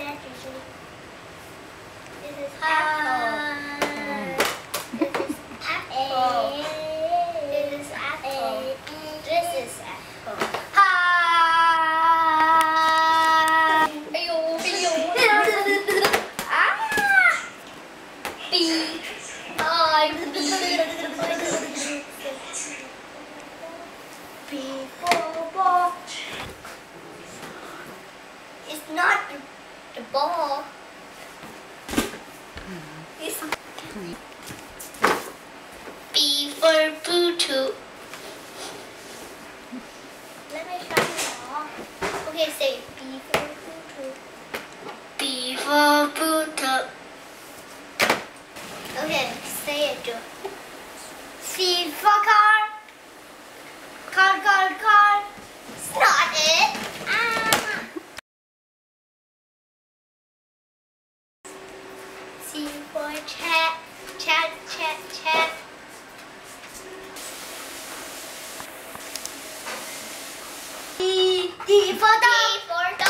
that usually? This is apple. This is apple. This is apple. This is apple. B. B for ball. It's not the ball. It's B for Bluetooth. Let me try more. Okay, say B for Bluetooth. B for Bluetooth. Okay, say it too. C for car. Car. It's not it. C for chat. D for dog. D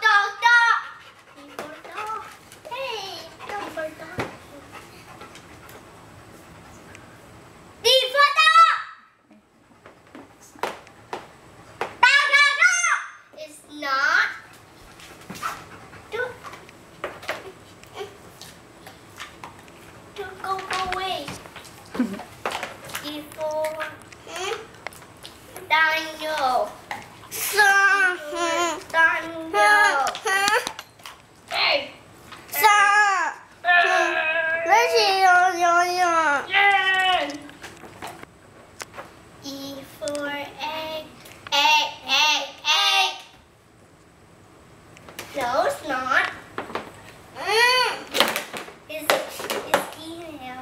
for dog. Hey, dog for dog. D for dog. Dog. It's not. Go away. D for Daniel. Hey. E for egg. Egg. No, it's not. It's email.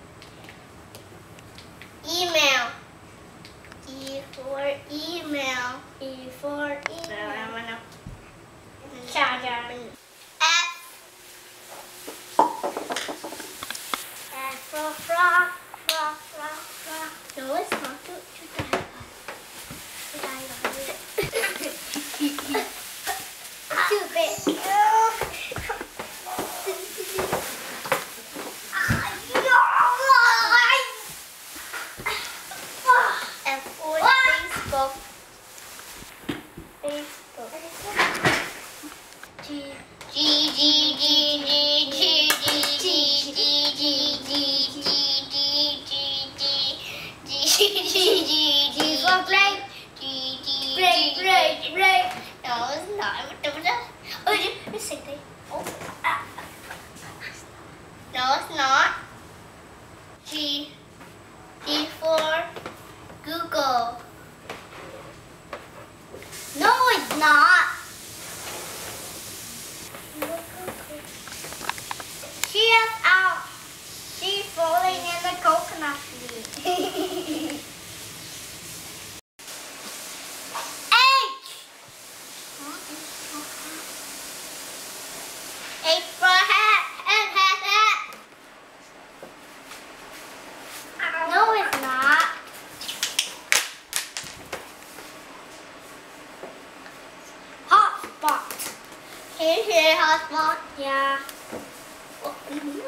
Email. E for email. Charger. F for frog. No, it's not. Too big. F for Facebook. G for break. Break. No, it's not. Oh, it's okay. No, it's not. G for Google. No, it's not. She is out. She's falling in the coconut tree. H for hat. No, it's not. Hotspot. Can you hear hotspot? Yeah. Oh, no.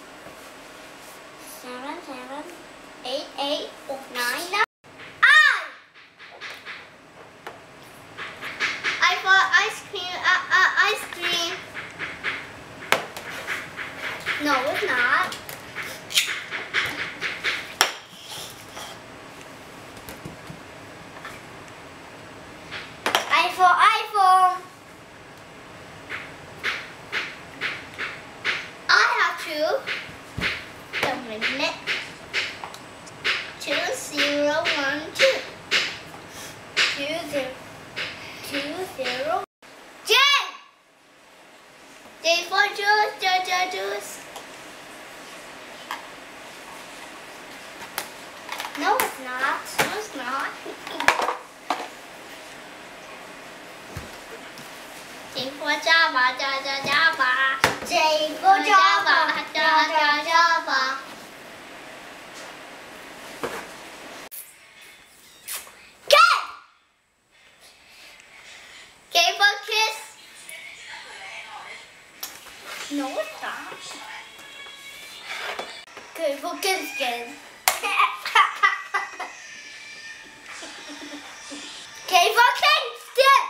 7, 8, 8, 9, 9. I for ice cream. Ice cream. No, it's not. I for iPhone. I have two. The minute. 2012. 20. J. J for juice. No, it's not. J for Java. J for Java. K. K for kiss. No, it's not. Okay, focus again. Okay, focus again.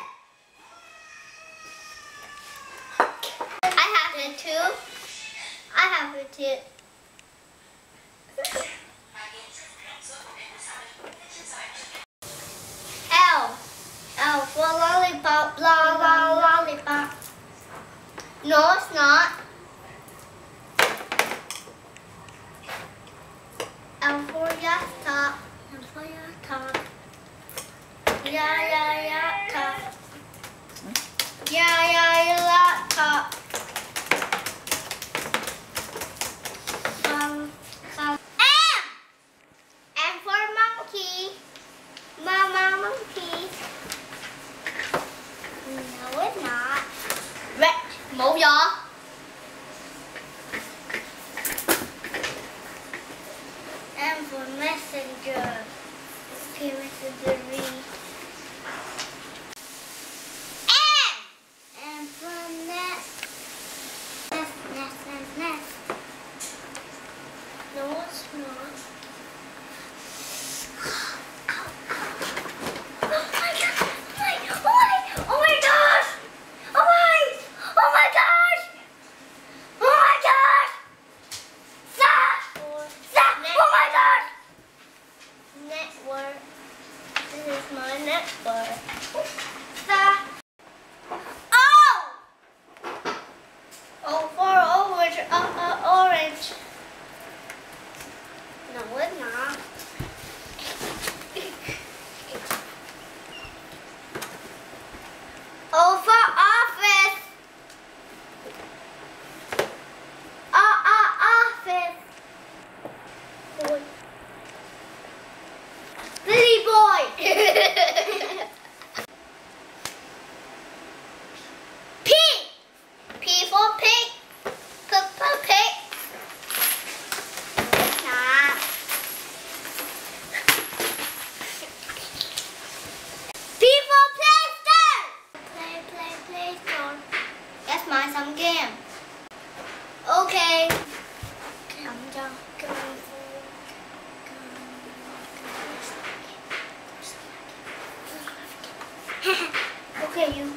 I have it too. I have it too. L. L for lollipop. La la lollipop. No, it's not. L for laptop. L for laptop. Laptop. Laptop. M for monkey. Mama monkey. No, it's not. Red. Mẫu gió. M for messenger. Okay, messenger. M for nest. Nest. No, it's not. Orange. No, it's not. O for office. Office. Billy boy. P. P for pig. Pig. Not. P for playster. Play store. That's my some game. Okay. Okay, you.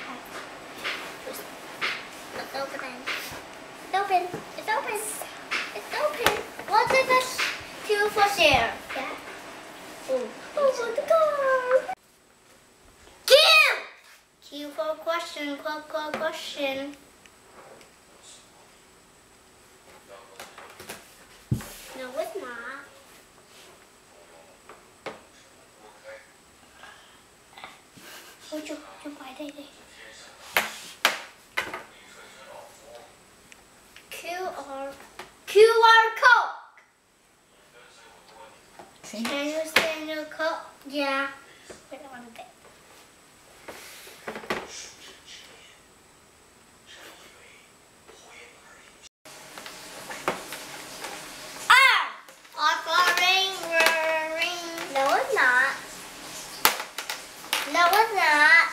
It's open. It's open. What is this? Q for share. Yeah. Oh, the car. Q. Q for question. Question. No, it's not. Ôi chụp bài đây. QR code. Can you stand your code? Yeah. Put it on a bit. R for ring. No, it's not. No, it's not.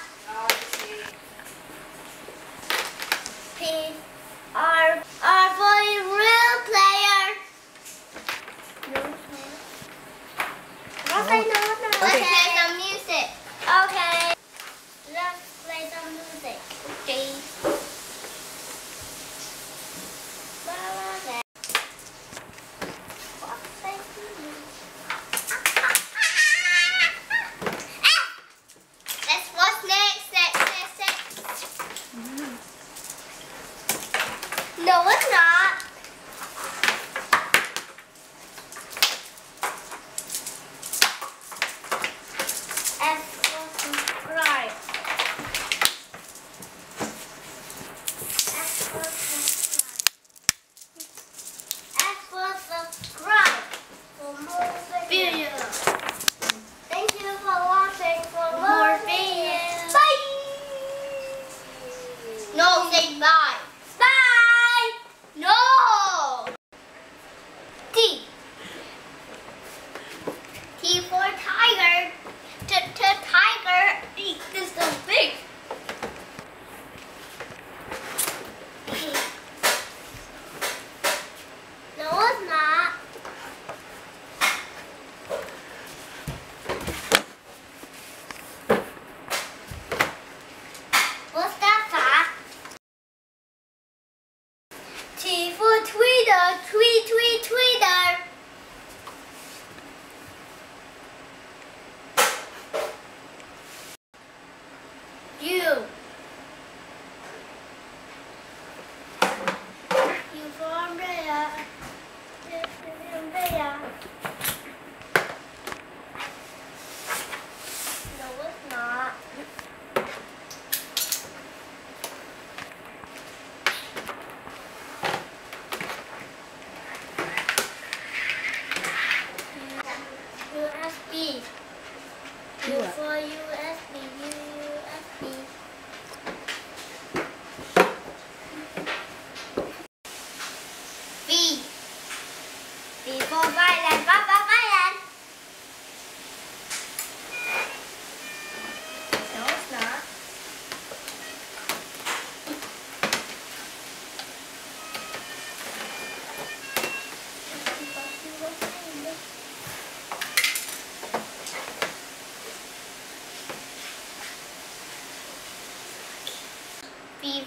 P. R for real player. No player. Okay, no. Let's play some music. Okay. Let's play some music. Okay. No, it's not. S for subscribe. S for subscribe. For more videos. Thank you for watching. For more videos. Bye. No, say bye. Bye. No!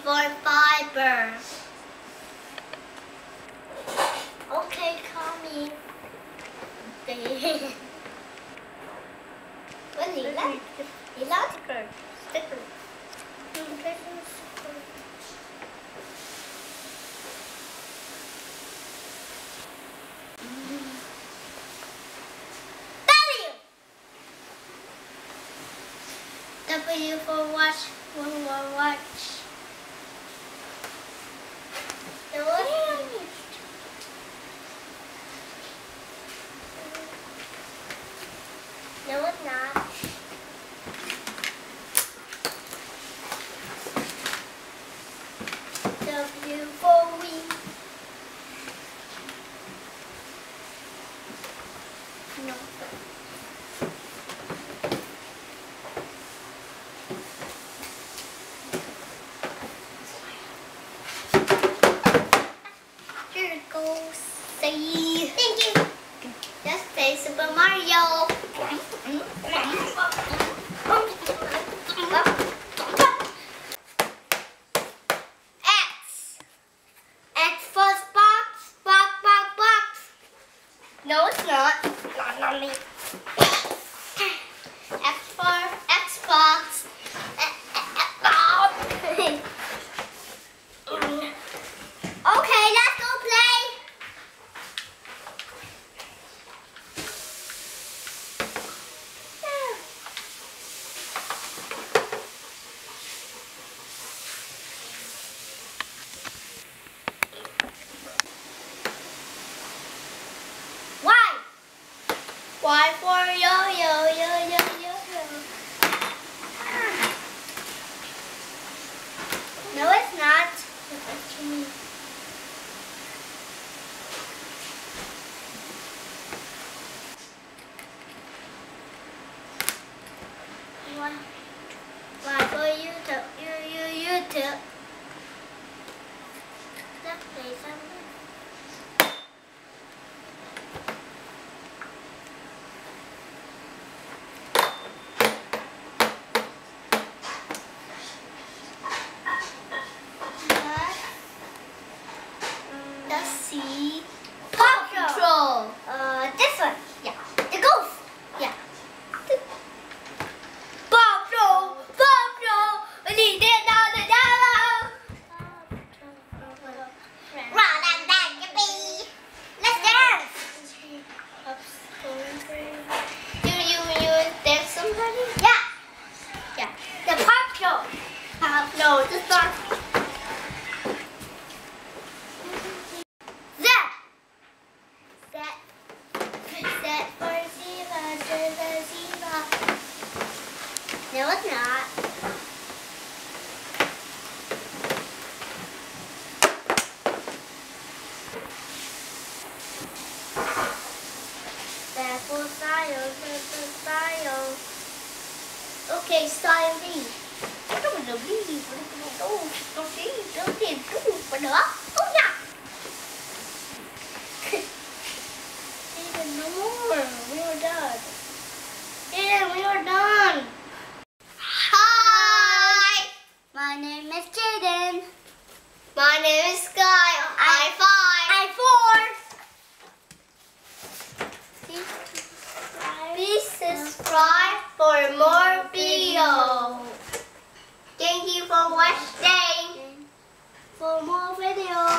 for fiber. Okay, coming. What do you like? You like sticker. Sticker. W for watch. One more watch. No, it's not. W for wing. No. Here it goes. Say thank you. Let's play Super Mario. X for box. No, it's not. Not me. X for Xbox. Okay, let's go play. Y for yo. No, it's not. It's to me. Y for you too. Let's play something. Paw Patrol. This one. Yeah. The ghost. Yeah. Paw Patrol. We need it on the yellow. Run and back to be. Let's dance. You dance somebody? Yeah. The Paw Patrol. No, just not. No, it's not. That for style. Okay, style B. What do the B? What oh yeah. Even more. We were done. Yeah, we were done. Hi! My name is Jaden. My name is Sky. I'm 4. Please subscribe for more videos. Thank you for watching. For more videos.